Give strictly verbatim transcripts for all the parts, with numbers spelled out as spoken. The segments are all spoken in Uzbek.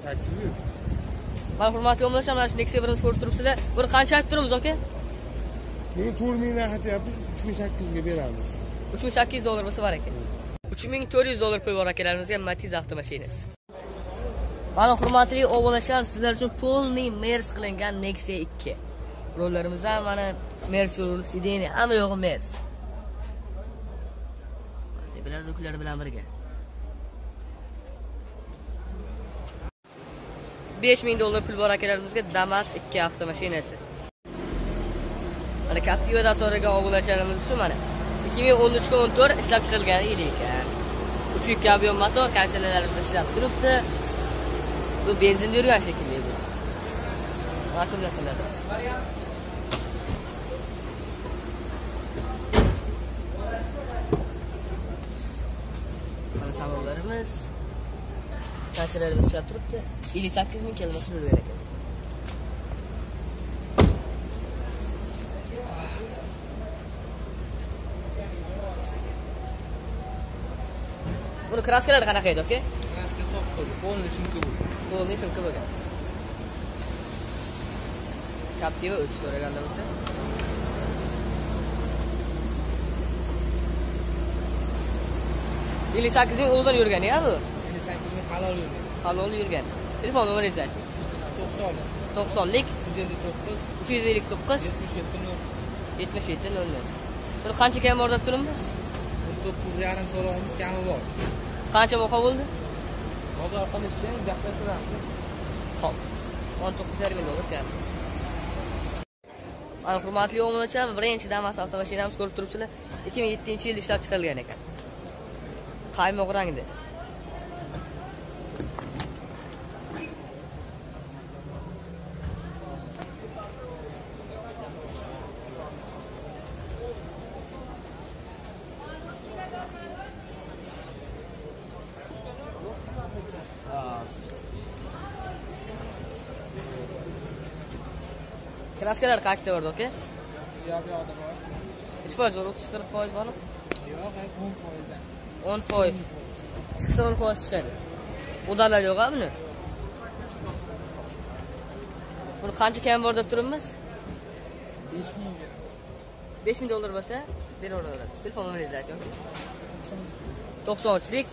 sakkiz yuz. Mana hurmatli o'mlashlar, mana shu Nexia birimiz ko'rib turibsizlar. Buni qancha aytib turibmiz, aka? Buni to'rt mingdan aytyapmiz, uch ming sakkiz yuzga beramiz. uch ming sakkiz yuz dollar bo'lsa bor ekan. uch ming to'rt yuz dollar pul bor akalarimizga Matiz avtomashinasi. Mana hurmatli o'g'illar, sizlar uchun polniy Mers qilingan Nexia ikki. Rollarimiz ham mana Mers rul, Sideni, hamma yo'g'i Mers. Bilan do'klar bilan birga. besh ming dollar pul bor akalarimizga Damas ikki avtomashinasi. Mana Captiva'dan sonragi o'g'illarimiz shu mana ikki ming o'n uch o'n to'rt ishlab chiqilgan yil ekan. uch yuz kabion motor, kanselalarimiz ishlab turibdi. Bu benzinda yurgan shekilli bu. Akkumulyatorlar. Mana salonlarimiz, kanselarimiz ishlab turibdi. ellik sakkiz ming kilometr yurgan ekan. Buni kraskalari qanaqa edi, aka? Kraska to'qqiz, polni shunga bo'lgan. Polni shunga bo'lgan. Captiva uch so'raganda bo'lsa. ellik sakkiz ming o'zini yurgan-ya bu. ellik sakkiz ming halol yurgan. Halol yurgan. Telefon nomeringizni ayting. to'qson. to'qsonlik uch yuz ellik to'qqiz uch yuz ellik to'qqiz yetmish yetti nol. yetmish yetti nol nol. Buni qancha kam bor deb turibmiz? o'n to'qqiz yarim so'rovimiz kami bor. Qancha moqa bo'ldi? Bozor qilishsangiz gaplashamiz. Xo'p. o'n to'qqiz yarim ming dollar kam. Ana hurmatli o'g'illar, birinchi Damas avtomashinamiz ko'rib turibsizlar. ikki ming yettinchi yilda ishlab chiqarilgan ekan. Qaymoq rangda. Kraskalar qancha bordi, aka? Yo'q, yo'q, bor. Necha foiz bor? o'ttiz qirq foiz bormi? Yo'q, o'n foiz. o'n foiz. Chiqsa o'n foiz chiqadi. Udalar yo'q-a buni? Buni qancha kam bor deb turibmiz? besh ming. besh ming dollar bo'lsa, beraveramiz. Telefon nomeringizni ayting. to'qson uchlik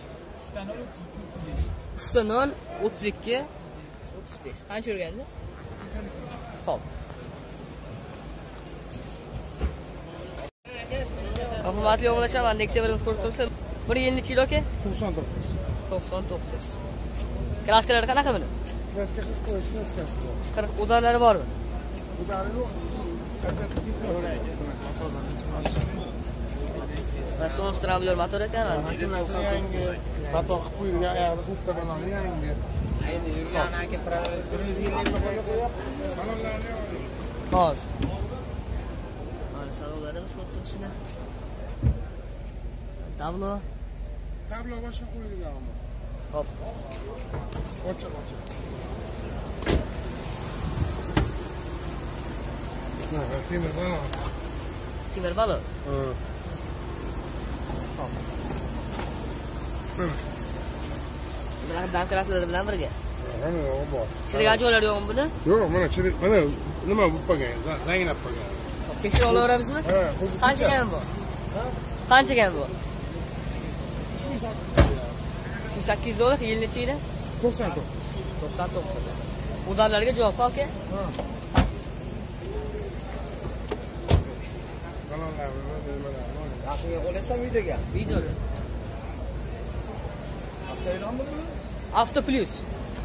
uch nol o'ttiz ikki o'ttiz besh. Qancha yurgandi? Xo'p. Hurmatli o'g'illar, mana Nexia birimiz ko'rib turibsiz. Bir yil necha yil aka? to'qson to'qqiz. to'qson to'qqiz. Kraskalari qanaqa buni? Kraska qirq foiz kraskasi bor. qirq udalari bormi? Udari yo'q. Mana son stramblor motor ekan. Akkumulyator yangi, motor qilib qo'yilgan, oyog'ida xuddi banoni yangi. Endi yurgan aka bir yuz yillik Balonlarni hozir. Mana salonlarimiz ko'rib turibsizlar. Tablo. tablo boshqa qo'yilganmi? Hop. Ochiq, ochiq. Ha, temir balon. Temir balon. Ha. Hop. Mana. Bular damkaratlari bilan birga. Mana yo'q bor. Chirigan joylari yo'qmi buni? Yo'q, mana chirik, mana nima bo'lib qolgan, zanglab qolgan. Tekshirib olaveramizmi? Ha, qancha kam bor? Qancha kam bor? uch ming sakkiz yuz dollar yil necha yili? to'qson to'qqiz. to'qson to'qqiz. Udallarga javob aka. Ha. Balonlarni nimalar? Rasmga qo'yasam videoga. Videoda. Avto e'lon bo'ldimi? Avto Plus.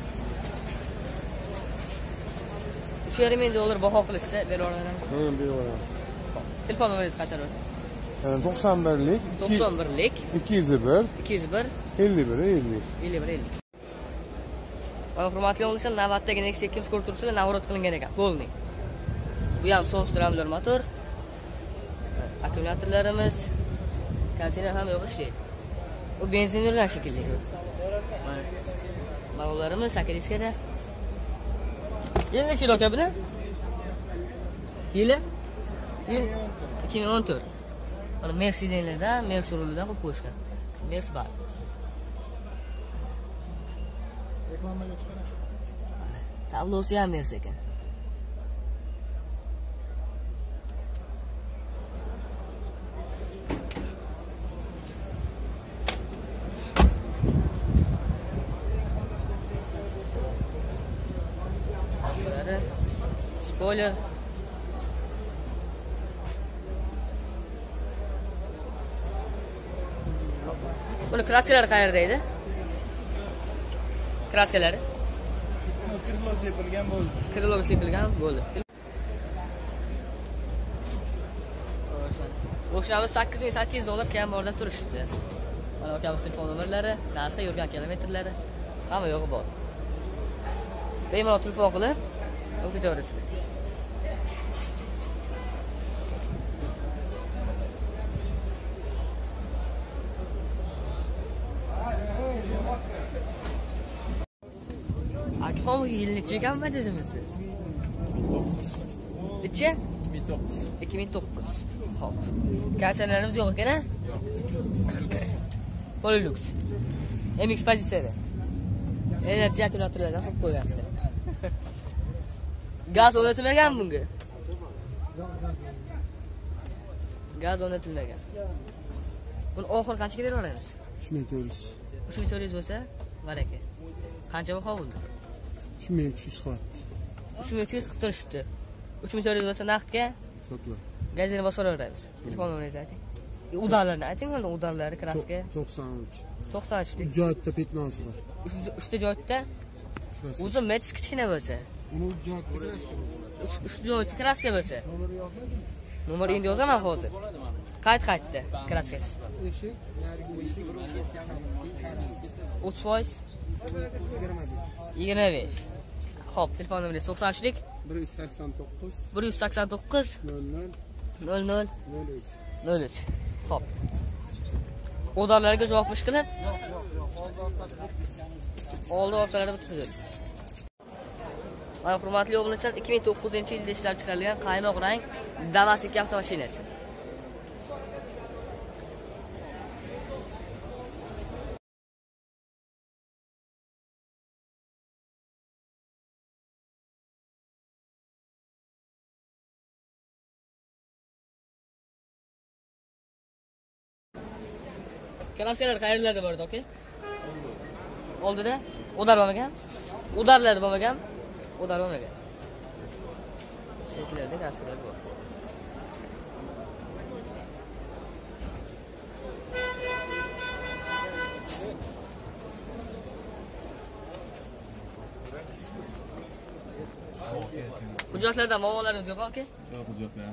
uch yarim ming dollar baho qilishsa beraveramiz. Ha, beraveramiz. Telefon nomeringizni qaytarib. to'qson birlik to'qson birlik ikki yuz bir ikki yuz bir ellik bir ellik. ellik bir ellik. Mana hurmatli o'g'illar, navbatdagi Nexia ikkimiz ko'rib turibsizlar, navrot qilingan ekan, polni. Bu ham son stramblor motor. Akkumulyatorlarimiz, konteyner ham yo'q ishlaydi. Bu benzin yurgan shekilli. Mana balonlarimiz sakkiz-da. Yil necha yil aka buni? Yili? Yil ikki ming o'n to'rt. Mana Mercedes-lardan, Mercedes-lardan qo'yib qo'yishgan. Mercedes bar. Reklamaga chiqaradi. Tablosi ham bersa ekan. Spoiler. Buni kraskalari qayerda edi? Kraskalari? Krilo sepilgan bo'ldi. Krilo sepilgan bo'ldi. O'shamiz sakkiz ming sakkiz yuz dollar kam borda turishdi. Mana akamiz telefon nomerlari, narxi, yurgan kilometrlari hamma yo'g'i bor. Bemalol telefon qilib, o'qitaverasiz. Akxom yilni chekanmi dedimiz? Necha? ikki ming to'qqiz. Xo'p. Kassalarimiz yo'q ekan-a? Polylux. M X pozitsiyada. Energy akkumulyatorlardan qo'yib qo'ygansiz. Gaz o'rnatilmagan bunga. Gaz o'rnatilmagan. Buni oxir qanchaga bera olasiz? uch ming to'rt yuz. uch ming to'rt yuz bo'lsa, baraka. Qancha baho bo'ldi? uch ming uch yuz qilyapti. uch ming uch yuz qilib turishibdi. uch ming to'rt yuz bo'lsa naqdga Sotla. gazini bosib olamiz. Telefon nomeringizni ayting. Udarlarni ayting, mana udarlari kraska to'qson uch. to'qson uch lik. Joyda petnosi bor. uchta joyda o'zi metis kichkina bo'lsa, Uni joyda kraska bo'lsa. uchta joyda kraska bo'lsa. Nomer yozmadingmi? Nomer endi yozaman hozir. Qayt qaytdi kraskasi. Eshik, narigi eshik. o'ttiz foiz yigirma besh. Xo'p, telefon nomeringiz to'qson uch lik bir yuz sakson to'qqiz bir yuz sakson to'qqiz nol nol nol nol nol uch. nol uch. Xo'p. O'darlarga javobmish qilib, oldi orqalari bitib ketdi. Mana hurmatli obunachilar, ikki ming to'qqizinchi yilda ishlab chiqarilgan qaymoq rang Damas ikki avtomashinasi. Kraskalar qayerlarda bor edi, aka? Oldida? O'dar bo'lmagan? O'darlar bo'lmagan? O'dar bo'lmagan. Shekillarda kraskalar bor. Hujjatlarda muammolarimiz yo'q, aka? Yo'q, hujjatlar.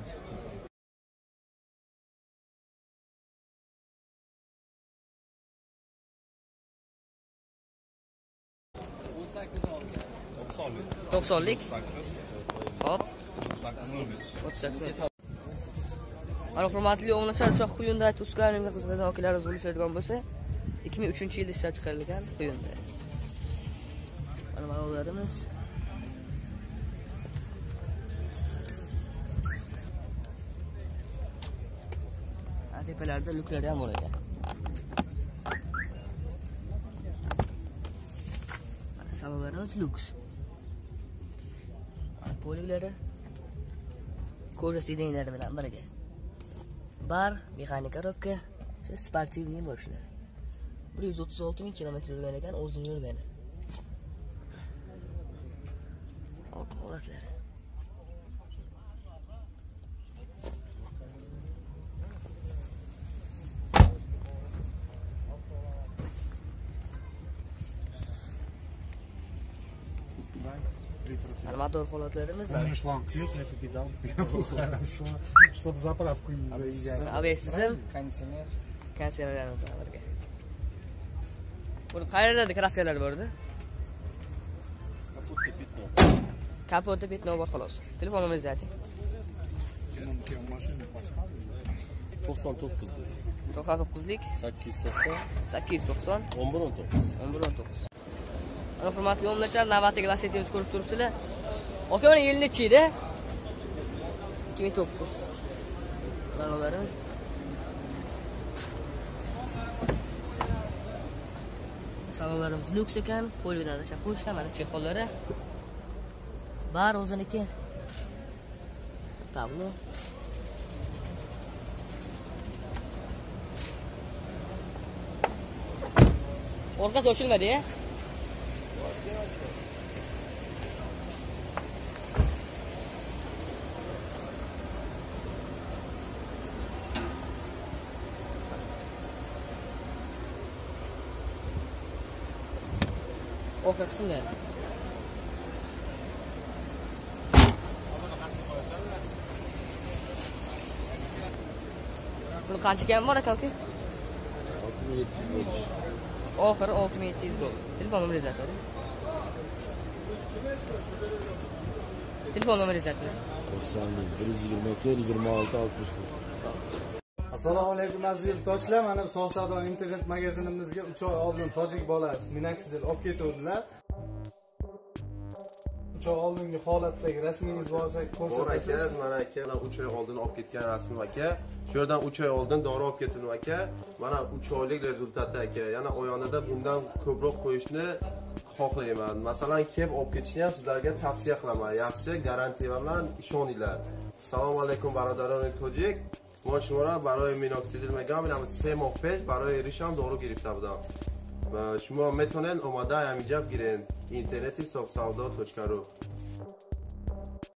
to'qsonlik. Hop. sakkiz nol besh. o'ttiz sakkiz. Mana hurmatli obunachilar, shu Hyundai Tucsona'ga qiziqadigan okilaringiz bo'lishadigan bo'lsa, ikki ming uchinchi yilda ishlab chiqarilgan Hyundai. Mana ma'lumotlarimiz. Tepalarda luklari ham bor ekan. Mana salonlarimiz luks. Poliglari ko'ra sidenlari bilan birga. Bar, mexanik korobka, sportivniy boshlar. bir yuz o'ttiz olti ming kilometr yurgan ekan, o'zini yurgan. Orqa holatlari. Motor holatlarimiz va шланг qiyish yoki pedal. Чтобы заправку не заезжать. ABS tizim, Konditsioner. konditsionerlarimiz bilan birga. Buni qayerlarda kraskalar bor edi? Kapotda petno bor xolos. Telefon nomeringizni ayting. to'qson to'qqiz. to'qson to'qqizlik sakkiz yuz to'qson sakkiz yuz to'qson o'n bir o'n to'qqiz. o'n bir o'n to'qqiz. Mana hurmatli obunachilar, navbatdagi lasetimizni ko'rib turibsizlar. Aka, mana yil nechi edi? ikki ming to'qqiz. Ma'lumotlarimiz. Salonlarimiz lyuks ekan, qo'yilgan tashlab qo'yishgan, mana chexollari. Bari o'ziniki. Tablo. Orqasi ochilmadi-ya? Orqasi shunday. Buni qancha kam bor aka-uka? olti ming yetti yuz bo'lish. Oxiri olti ming yetti yuz dollar. Telefon nomeringizni ayting. Telefon nomeringizni ayting. to'qson bir yuz yigirma ikki yigirma olti oltmish bir. Assalomu alaykum aziz yurtdoshlar. Mana Sof savdo internet magazinimizga uch oy oldin tojik bolasi Minax'dan olib ketuvdilar. uch oy oldingi holatdagi rasmingiz bo'lsa ko'rsatasiz. Mana aka, uch oy oldin olib ketgan rasmim aka. Shu yerdan uch oy oldin dori olib ketdim aka. Mana uch oylik rezultati aka. Yana oyonida bundan ko'proq qo'yishni xohlayman. Masalan, kelib olib ketishni ham sizlarga tavsiya qilaman. Yaxshi, garantiyaman, ishoninglar. Assalomu alaykum barodaroni tojik. ما شما را برای مینوکسیدیل مگا میدم سه ماه پیش برای ریشم دارو گرفته بودم و شما میتونین اومده همینجا بگیرین اینترنتی صاف سودا توچکا رو